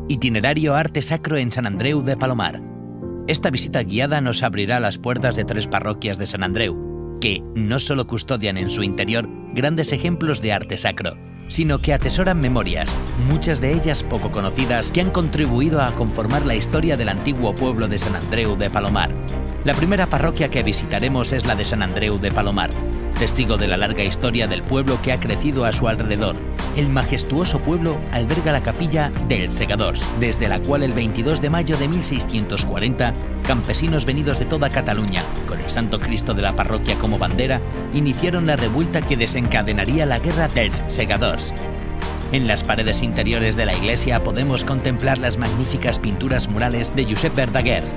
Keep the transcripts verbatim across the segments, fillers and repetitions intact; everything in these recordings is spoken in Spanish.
Itinerario Arte Sacro en Sant Andreu de Palomar. Esta visita guiada nos abrirá las puertas de tres parroquias de Sant Andreu, que no solo custodian en su interior grandes ejemplos de arte sacro, sino que atesoran memorias, muchas de ellas poco conocidas, que han contribuido a conformar la historia del antiguo pueblo de Sant Andreu de Palomar. La primera parroquia que visitaremos es la de Sant Andreu de Palomar, testigo de la larga historia del pueblo que ha crecido a su alrededor. El majestuoso pueblo alberga la capilla dels Segadors, desde la cual el veintidós de mayo de mil seiscientos cuarenta, campesinos venidos de toda Cataluña, con el Santo Cristo de la parroquia como bandera, iniciaron la revuelta que desencadenaría la Guerra dels Segadors. En las paredes interiores de la iglesia podemos contemplar las magníficas pinturas murales de Josep Verdaguer.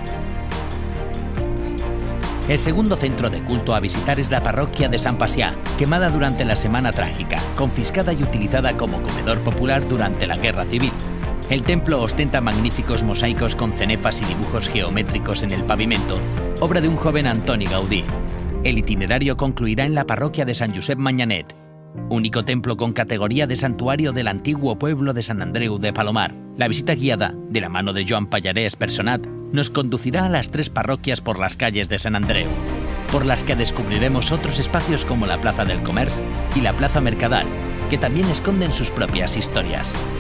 El segundo centro de culto a visitar es la parroquia de Sant Pacià, quemada durante la Semana Trágica, confiscada y utilizada como comedor popular durante la Guerra Civil. El templo ostenta magníficos mosaicos con cenefas y dibujos geométricos en el pavimento, obra de un joven Antoni Gaudí. El itinerario concluirá en la parroquia de Sant Josep Manyanet, único templo con categoría de santuario del antiguo pueblo de Sant Andreu de Palomar. La visita guiada, de la mano de Joan Pallarés Personat, nos conducirá a las tres parroquias por las calles de Sant Andreu, por las que descubriremos otros espacios como la Plaza del Comerç y la Plaza Mercadal, que también esconden sus propias historias.